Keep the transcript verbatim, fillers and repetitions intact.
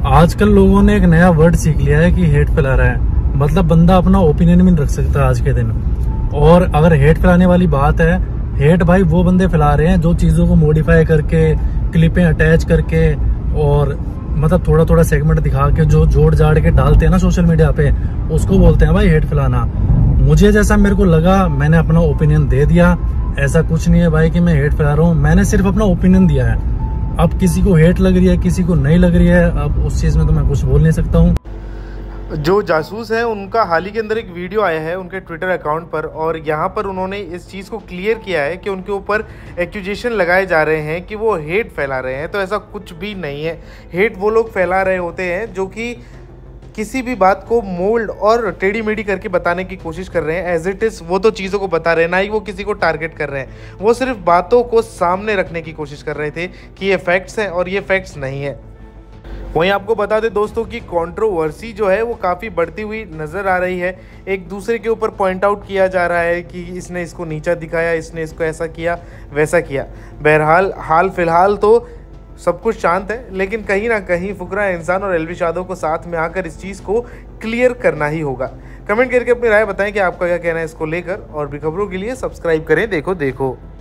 आजकल लोगों ने एक नया वर्ड सीख लिया है कि हेट फैला रहा है, मतलब बंदा अपना ओपिनियन भी नहीं रख सकता आज के दिन। और अगर हेट फैलाने वाली बात है, हेट भाई वो बंदे फैला रहे हैं जो चीजों को मॉडिफाई करके, क्लिपें अटैच करके और मतलब थोड़ा थोड़ा सेगमेंट दिखा के जो जोड़ जाड़ के डालते हैं ना सोशल मीडिया पे, उसको बोलते हैं भाई हेट फैलाना। मुझे जैसा मेरे को लगा मैंने अपना ओपिनियन दे दिया। ऐसा कुछ नहीं है भाई कि मैं हेट फैला रहा हूँ, मैंने सिर्फ अपना ओपिनियन दिया है। अब किसी को हेट लग रही है, किसी को नहीं लग रही है, अब उस चीज में तो मैं कुछ बोल नहीं सकता हूँ। जो जासूस है उनका हाल ही के अंदर एक वीडियो आया है उनके ट्विटर अकाउंट पर, और यहाँ पर उन्होंने इस चीज़ को क्लियर किया है कि उनके ऊपर एक्यूजेशन लगाए जा रहे हैं कि वो हेट फैला रहे हैं। तो ऐसा कुछ भी नहीं है। हेट वो लोग फैला रहे होते हैं जो कि किसी भी बात को मोल्ड और टेढ़ी मेढ़ी करके बताने की कोशिश कर रहे हैं। एज इट इज़ वो तो चीज़ों को बता रहे हैं, ना ही वो किसी को टारगेट कर रहे हैं। वो सिर्फ बातों को सामने रखने की कोशिश कर रहे थे कि ये फैक्ट्स हैं और ये फैक्ट्स नहीं है। वहीं आपको बता दें दोस्तों कि कंट्रोवर्सी जो है वो काफ़ी बढ़ती हुई नज़र आ रही है। एक दूसरे के ऊपर पॉइंट आउट किया जा रहा है कि इसने इसको नीचा दिखाया, इसने इसको ऐसा किया वैसा किया। बहरहाल हाल फिलहाल तो सब कुछ शांत है, लेकिन कहीं ना कहीं फुकरा इंसान और एलविश यादव को साथ में आकर इस चीज़ को क्लियर करना ही होगा। कमेंट करके अपनी राय बताएं कि आपका क्या कहना है इसको लेकर, और भी खबरों के लिए सब्सक्राइब करें देखो देखो।